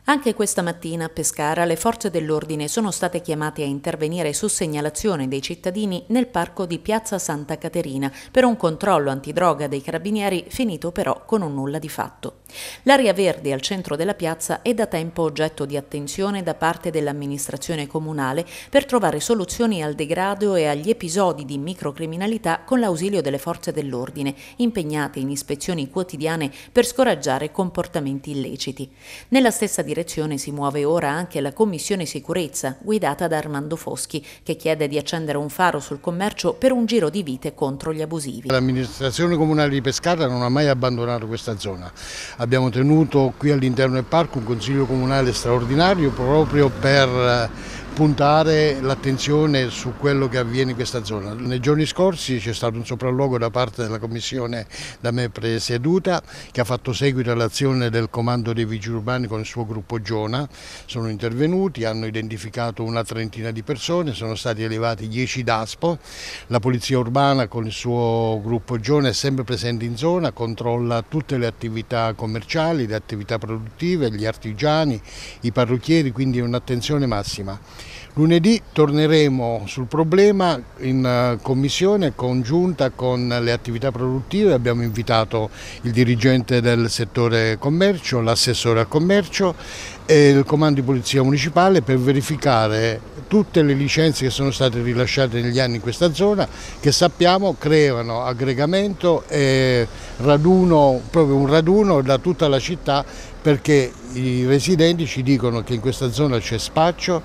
Anche questa mattina a Pescara le forze dell'ordine sono state chiamate a intervenire su segnalazione dei cittadini nel parco di Piazza Santa Caterina per un controllo antidroga dei carabinieri finito però con un nulla di fatto. L'area verde al centro della piazza è da tempo oggetto di attenzione da parte dell'amministrazione comunale per trovare soluzioni al degrado e agli episodi di microcriminalità con l'ausilio delle forze dell'ordine, impegnate in ispezioni quotidiane per scoraggiare comportamenti illeciti. Nella stessa direzione si muove ora anche la Commissione Sicurezza, guidata da Armando Foschi, che chiede di accendere un faro sul commercio per un giro di vite contro gli abusivi. L'amministrazione comunale di Pescara non ha mai abbandonato questa zona. Abbiamo tenuto qui all'interno del parco un consiglio comunale straordinario proprio per puntare l'attenzione su quello che avviene in questa zona. Nei giorni scorsi c'è stato un sopralluogo da parte della commissione da me presieduta che ha fatto seguito all'azione del comando dei vigili urbani con il suo gruppo Giona. Sono intervenuti, hanno identificato una trentina di persone, sono stati elevati 10 DASPO. La polizia urbana con il suo gruppo Giona è sempre presente in zona, controlla tutte le attività commerciali, le attività produttive, gli artigiani, i parrucchieri, quindi un'attenzione massima. Lunedì torneremo sul problema in commissione congiunta con le attività produttive, abbiamo invitato il dirigente del settore commercio, l'assessore al commercio e il comando di polizia municipale per verificare tutte le licenze che sono state rilasciate negli anni in questa zona che sappiamo creano aggregamento e raduno, proprio un raduno da tutta la città perché i residenti ci dicono che in questa zona c'è spaccio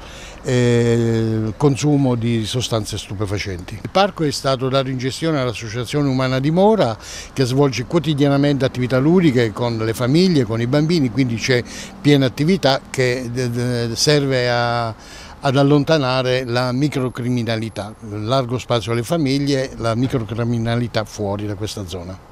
e consumo di sostanze stupefacenti. Il parco è stato dato in gestione all'Associazione Umana di Mora che svolge quotidianamente attività ludiche con le famiglie, con i bambini, quindi c'è piena attività che serve ad allontanare la microcriminalità, largo spazio alle famiglie, la microcriminalità fuori da questa zona.